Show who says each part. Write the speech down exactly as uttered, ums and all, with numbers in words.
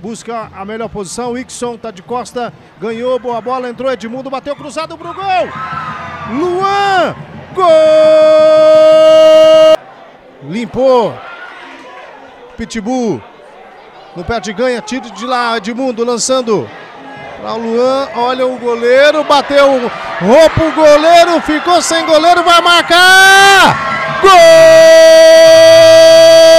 Speaker 1: busca a melhor posição. O Ixon tá de costa, ganhou, boa bola, entrou Edmundo, bateu cruzado pro gol. Luan, gol! Limpou. Pitbull no pé de ganha, tiro de lá, Edmundo lançando para o Luan, olha o goleiro, bateu, roupa o goleiro, ficou sem goleiro, vai marcar! Gol!